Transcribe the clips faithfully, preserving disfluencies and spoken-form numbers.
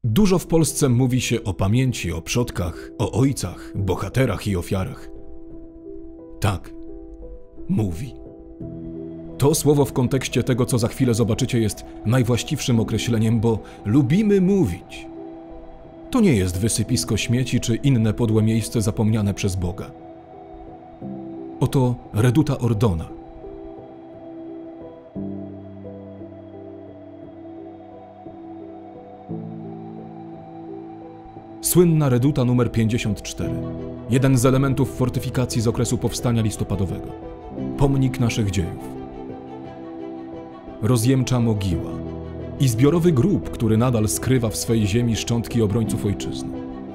Dużo w Polsce mówi się o pamięci, o przodkach, o ojcach, bohaterach i ofiarach. Tak, mówi. To słowo w kontekście tego, co za chwilę zobaczycie, jest najwłaściwszym określeniem, bo lubimy mówić. To nie jest wysypisko śmieci czy inne podłe miejsce zapomniane przez Boga. Oto Reduta Ordona. Słynna Reduta numer pięćdziesiąt cztery. Jeden z elementów fortyfikacji z okresu powstania listopadowego. Pomnik naszych dziejów. Rozjemcza mogiła i zbiorowy grób, który nadal skrywa w swej ziemi szczątki obrońców ojczyzny.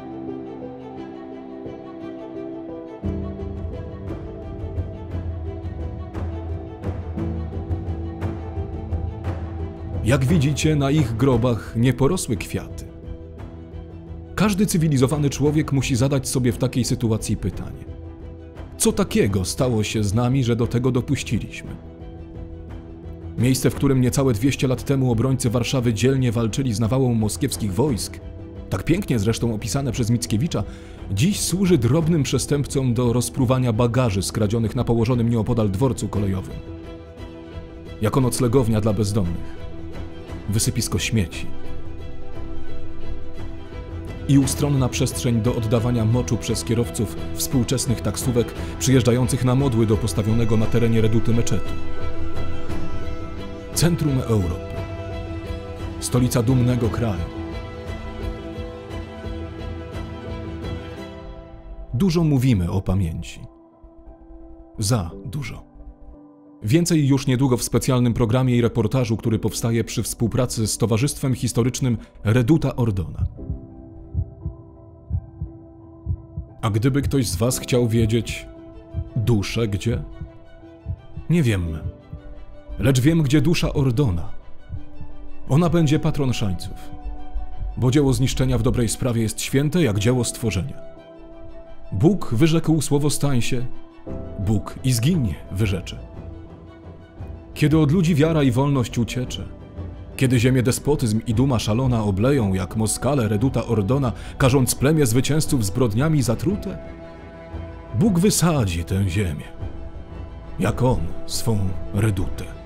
Jak widzicie, na ich grobach nie porosły kwiaty. Każdy cywilizowany człowiek musi zadać sobie w takiej sytuacji pytanie: co takiego stało się z nami, że do tego dopuściliśmy? Miejsce, w którym niecałe dwieście lat temu obrońcy Warszawy dzielnie walczyli z nawałą moskiewskich wojsk, tak pięknie zresztą opisane przez Mickiewicza, dziś służy drobnym przestępcom do rozpruwania bagaży skradzionych na położonym nieopodal dworcu kolejowym. Jako noclegownia dla bezdomnych, wysypisko śmieci i ustronna przestrzeń do oddawania moczu przez kierowców współczesnych taksówek przyjeżdżających na modły do postawionego na terenie Reduty meczetu. Centrum Europy. Stolica dumnego kraju. Dużo mówimy o pamięci. Za dużo. Więcej już niedługo w specjalnym programie i reportażu, który powstaje przy współpracy z Towarzystwem Historycznym Reduta Ordona. A gdyby ktoś z was chciał wiedzieć, duszę gdzie? Nie wiem. Lecz wiem, gdzie dusza Ordona. Ona będzie patron szańców, bo dzieło zniszczenia w dobrej sprawie jest święte jak dzieło stworzenia. Bóg wyrzekł słowo stań się, Bóg i zginie wyrzecze. Kiedy od ludzi wiara i wolność uciecze, kiedy ziemię despotyzm i duma szalona obleją jak Moskale Reduta Ordona, karząc plemię zwycięzców zbrodniami zatrute, Bóg wysadzi tę ziemię, jak On swą Redutę.